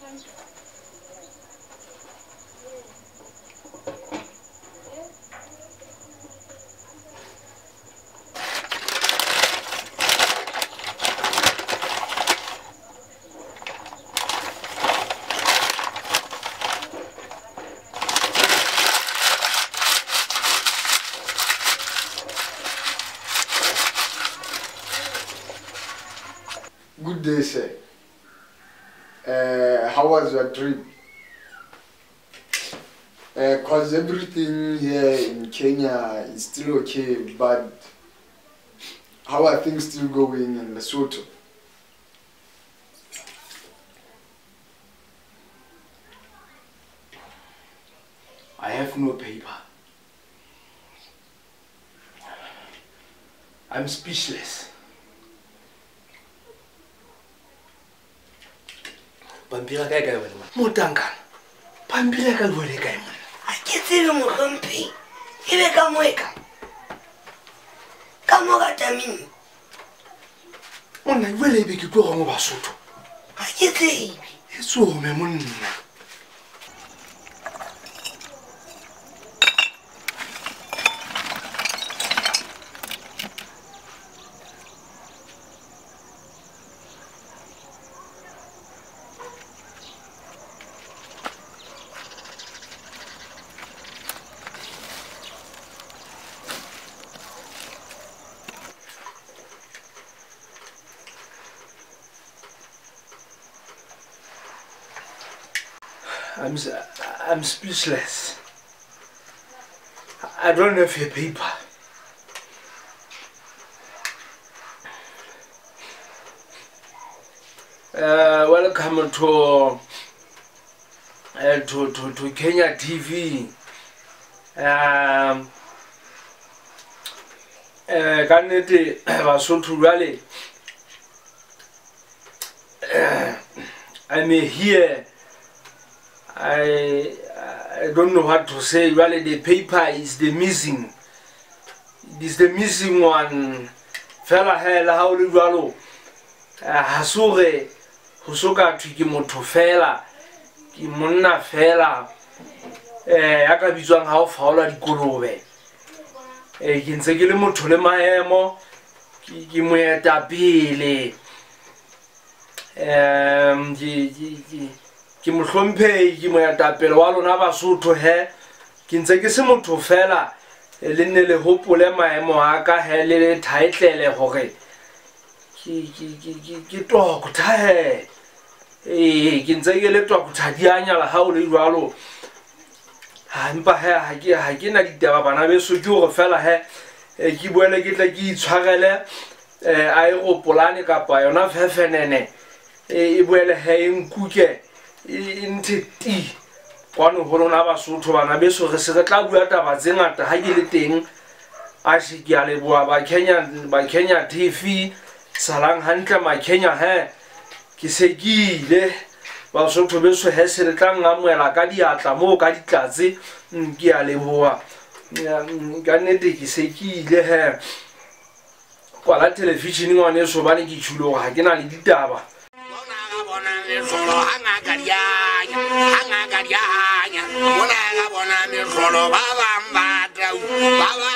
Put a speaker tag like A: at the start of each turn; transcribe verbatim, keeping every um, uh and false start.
A: Good day, sir. Uh, how was your trip? Because uh, everything here in Kenya is still okay, but how are things still going in Lesotho?
B: I have no paper. I'm speechless. Pampira kai kai wena motangana. Pampira ka lwele kai mona.
C: A ke tsebe mo hlomphe. Ebe ka moeka. Ka mo ga tamini.
B: Monna lwele be ke tlo go ba Basotho.
C: A ke tsebe.
B: Eso me monna. I'm I'm speechless. I don't have a paper. Uh, welcome to uh, to to to Kenya T V. Um. Uh, can it Basotho rally? I'm here. I I don't know what to say. Really, the paper is the missing. It is the missing one. Fela hela how le jwalo. Hasure hosoka tu ke motho fela. Ke monna fela. Eh ya ka bitswang ha o faola dikolobe. Eh ke ntse ke le motho le maemo. Ke ke moeta pele. Um di di ke mohlomphehi ke moetapele wa lona Basotho he ke ntse ke se motho fela le nne le hopole maemo a ka he le title hore ke ke ke ke tokotha he eh ke ntse ke le tokotha dianya la ha o le jwalo ha mpa he ha ke ha ke na ditaba bana beso ke hore fela he ke boele ke tla ke itshwarele eh a e go polane kapa yona fefenene e boele he nkuke intiti kwano ho lona Basotho bana beso re se re tla bua taba tse ngata ha ke le teng a se ke a leboa ba Kenya ba Kenya T V salang hantle ma Kenya he ke se kile Basotho beso he se re tla ngamoela ka diatla mo ka ditlatse ke a leboa ka nnete ke se kile he kwa la television ngwane so bane ke tshulo ha ke na le ditaba.
C: Solo hanga garianya, hanga garianya, mona la bona mi solo baba mbata, baba